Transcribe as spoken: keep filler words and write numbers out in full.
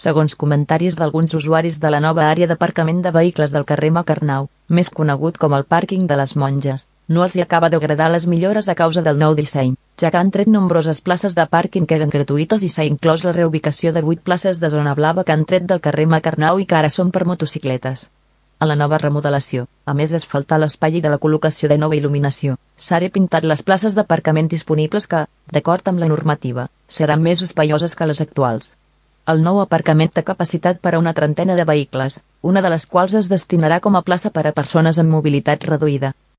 segons comentaris d'alguns usuaris de la nova àrea d'aparcament de vehicles del carrer Macarnau, més conegut com el pàrquing de les Monges, no els hi acaba d'agradar les millores a causa del nou disseny, ja que han tret nombroses places de pàrquing que eren gratuïtes i s'ha inclòs la reubicació de vuit places de zona blava que han tret del carrer Macarnau i que ara són per motocicletes. A la nova remodelació, a més d'asfaltar l'espai i de la col·locació de nova il·luminació, s'ha repintat les places d'aparcament disponibles que, d'acord amb la normativa, seran més espaioses que les actuals. El nou aparcament té capacitat per a una trentena de vehicles, una de les quals es destinarà com a plaça per a persones amb mobilitat reduïda.